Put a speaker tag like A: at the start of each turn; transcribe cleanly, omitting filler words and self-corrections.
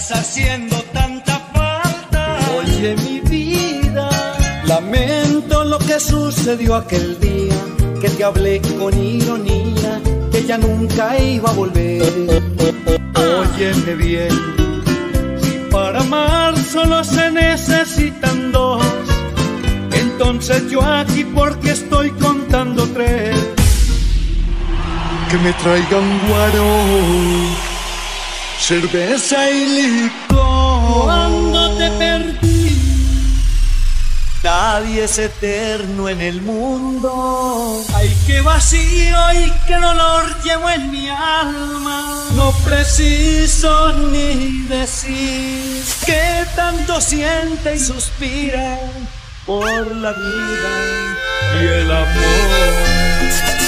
A: estás haciendo tanta falta.
B: Oye mi vida, lamento lo que sucedió aquel día, que te hablé con ironía, que ya nunca iba a volver.
A: Óyeme bien, si para amar solo se necesitan dos, entonces yo aquí porque estoy contando tres. Que me traigan guaro, cerveza y licor.
B: Cuando te perdí, nadie es eterno en el mundo.
A: Ay, qué vacío y qué dolor llevo en mi alma.
B: No preciso ni decir que tanto siente y suspira por la vida
A: Y el amor.